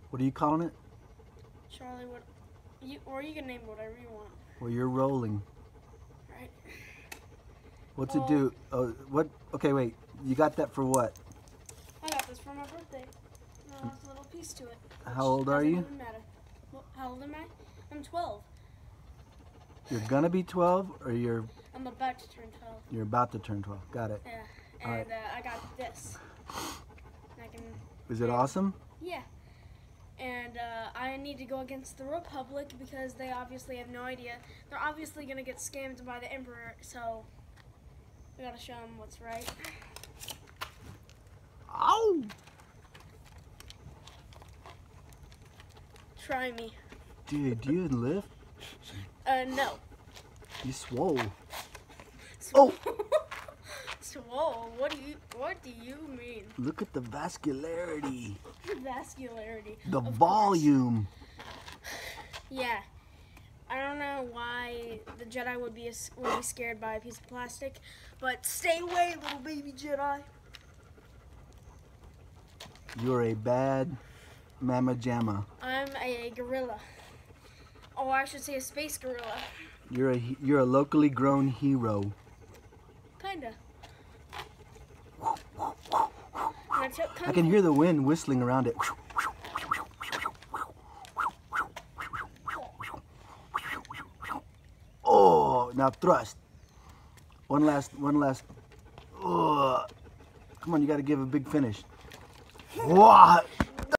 What are you calling it? Charlie, or you can name whatever you want. Well, you're rolling. Right. What's it do? Oh, what? Okay, wait. You got that for what? I got this for my birthday. There's a little piece to it. How old are you? Doesn't even matter. Well, how old am I? I'm 12. You're gonna be 12, or I'm about to turn 12. you're about to turn 12. Got it. Yeah. All And right. I got this. I can. Is it awesome? Yeah. And I need to go against the Republic because they obviously have no idea. They're obviously gonna get scammed by the Emperor, so we gotta show them what's right. Ow! Try me. Dude, do you lift? No. You swole. Oh! Swole. What do you mean? Look at the vascularity. Vascularity. The Of volume. course. Yeah. I don't know why the Jedi would be scared by a piece of plastic, but stay away, little baby Jedi. You're a bad mamma jamma. I'm a gorilla. Oh, I should say a space gorilla. You're a locally grown hero. Kinda. I can hear the wind whistling around it. Oh, now thrust. One last. Oh, come on, you got to give a big finish. What?